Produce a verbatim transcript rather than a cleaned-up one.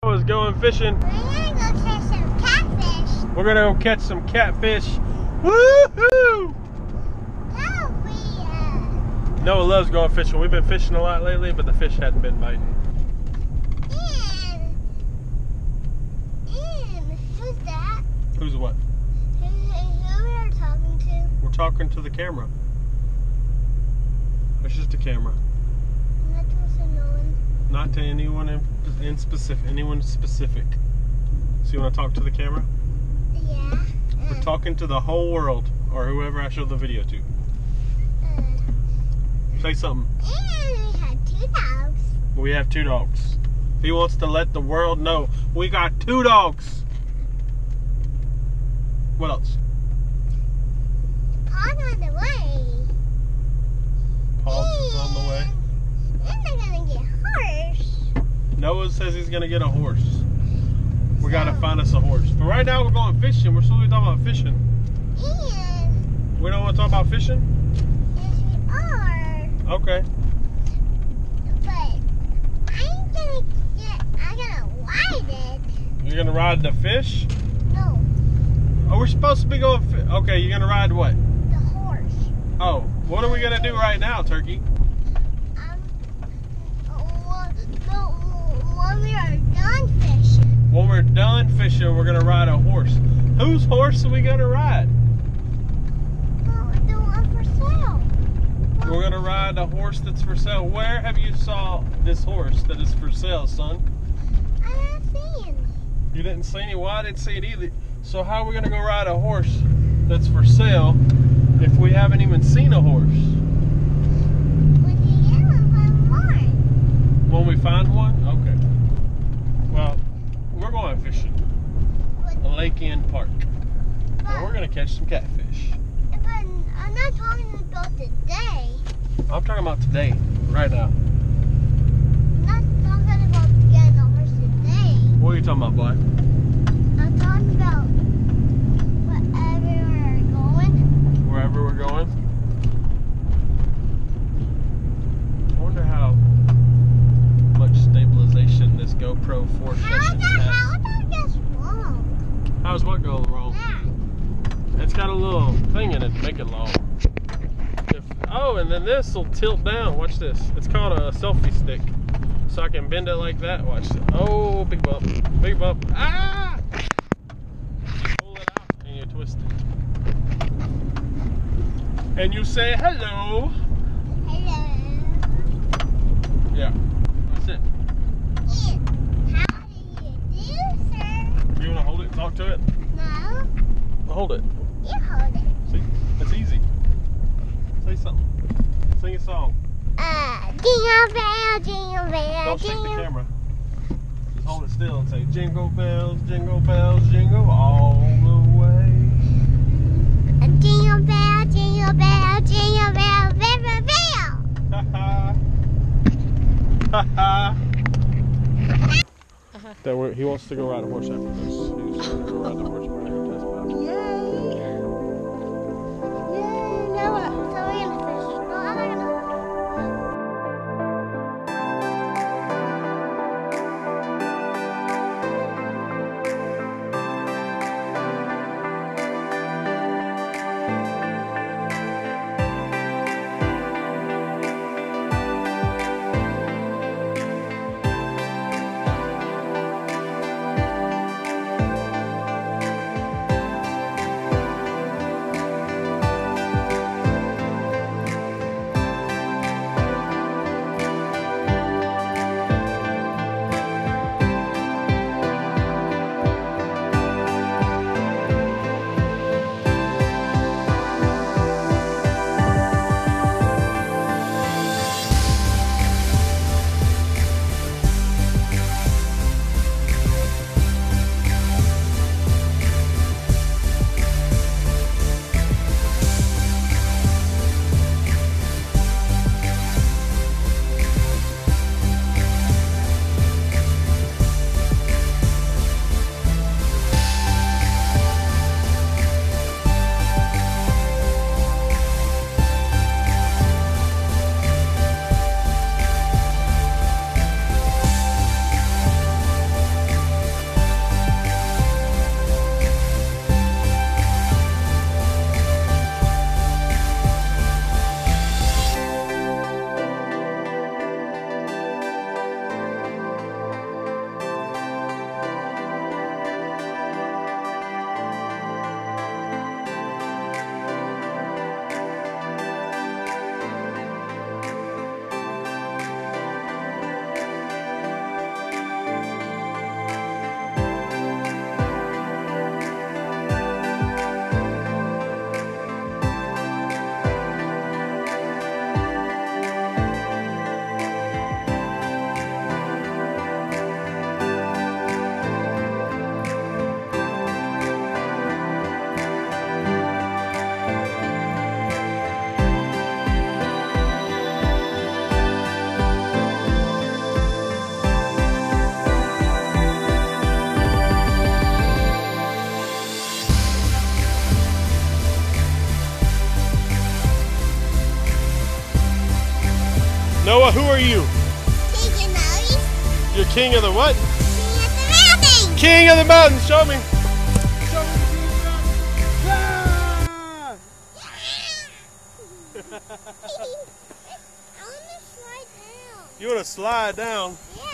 Was going fishing. We're gonna go catch some catfish. We're gonna go catch some catfish. Woohoo! Oh, we, uh... Noah loves going fishing. We've been fishing a lot lately, but the fish hadn't been biting. And... And... Who's that? Who's what? Who, who we are talking to? We're talking to the camera. It's just a camera. Not to no one. Not to anyone in, in specific. Anyone specific. So you want to talk to the camera? Yeah. We're Uh, talking to the whole world, or whoever I showed the video to. uh, Say something. and we had two dogs. We have two dogs. He wants to let the world know we got two dogs. What else? Paws on the way. Paws is on the way. And they're gonna get horse. Noah says he's gonna get a horse. We gotta find us a horse. But right now we're going fishing. We're supposed to be talking about fishing. And We don't want to talk about fishing? yes, we are. Okay. But I'm gonna get. I'm gonna ride it. You're gonna ride the fish? No, Oh, we're supposed to be going. Fi okay, you're gonna ride what? the horse. Oh, what are we gonna do right now, Turkey? Um, well, no, when we are done fishing. When we're done fishing, we're gonna ride a horse. Whose horse are we gonna ride? Well, the one for sale. We're gonna ride a horse that's for sale. Where have you saw this horse that is for sale, son? I'm not seeing it. You didn't see any. Well, I didn't see it either. So how are we gonna go ride a horse that's for sale if we haven't even seen a horse? When you get one, find one. When we find one? Okay. Well, we're going fishing. But, Lake End Park. And we're but, gonna catch some catfish. but I'm not talking about today. I'm talking about today, right now. I'm not talking about getting a horse today. What are you talking about, boy? I'm talking about wherever we're going. Wherever we're going? I wonder how much stabilization this GoPro four How session did how has. did I guess wrong? How's what go wrong? That. It's got a little thing in it to make it long. If, oh, and then this will tilt down. Watch this. It's called a selfie stick. So I can bend it like that. Watch this. Oh, big bump. Big bump. Ah! Pull it out and you twist it. And you say hello. Hello. Yeah. That's it. Yeah. How do you do, sir? You want to hold it and talk to it? No. Hold it. You hold it. See? It's easy. Say something. Sing a song. Uh, jingle bell, jingle bell, Don't shake the jingle. camera. Just hold it still and say, jingle bells, jingle bells, jingle all the way. A jingle bell, jingle bell, jingle bell, bell, bell, bell. Ha ha. Ha ha. That we're, he wants to go ride a horse after this. He's going to go ride the horse. We're going to test ride. Yay! Yay, Noah. So we're gonna fish. No, I'm not gonna. Noah, who are you? King of Mountains. You're king of the what? King of the mountains. King of the mountains. Show me. Show me the king of the mountains. Ah! I want to slide down. You want to slide down? Yeah.